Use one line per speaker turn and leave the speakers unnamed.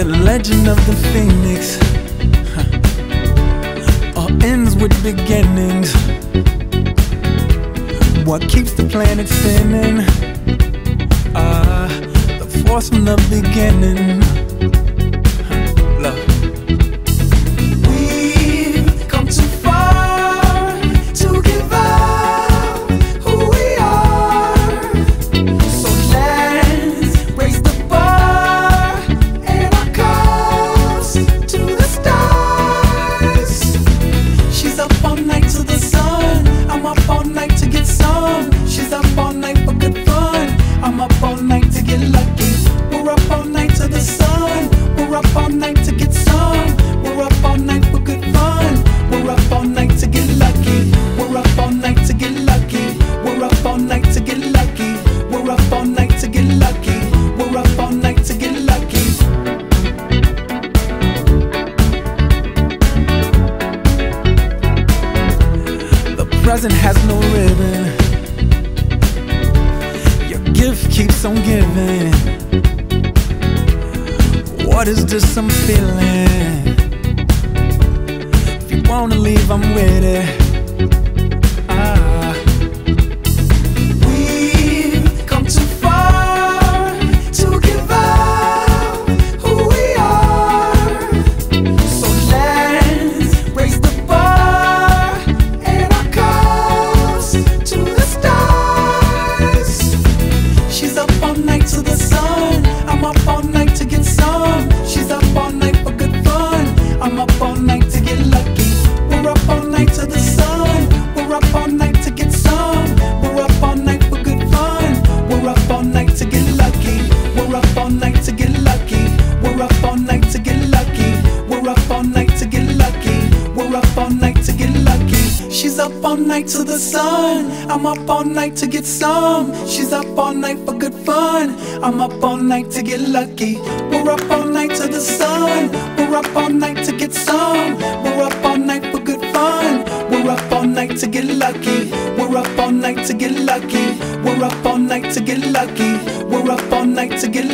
The legend of the phoenix all ends with beginnings. What keeps the planet spinning? The force from the beginning. Love.
We've come too far to give up who we are. So let's raise the bar and our cups to the stars. She's up all night to the sun. I'm up all night to get some. She's up all night for good fun. I'm up all night to get lucky. We're up all night to the sun. We're up all night to get some. We're up all night for good fun. We're up all night to get lucky. We're up all night to get lucky. We're up all night to get lucky. We're up all night to get lucky. We're up all night to get lucky.
The present has no ribbon. Your gift keeps on giving. What is this I'm feeling? If you wanna leave, I'm with it.
We've come too far to give up who we are. So let's raise the bar and our cups to the stars. She's up all night to the sun. I'm up all night to get some. She's up all night for good fun. I'm up all night to get lucky. We're up all night to the sun. We're up all night to get some. We're up all night for good fun. We're up all night to get lucky. We're up all night to get lucky. We're up all night to get lucky. We're up all night to get lucky. We're up all night to get lucky. She's up all night to the sun. I'm up all night to get some. She's up all night for good fun. I'm up all night to get lucky. We're up all night to the sun. We're up all night to get some. We're up all night for good fun. We're up all night to get lucky. We're up all night to get lucky. We're up all night to get lucky. We're up all night to get lucky.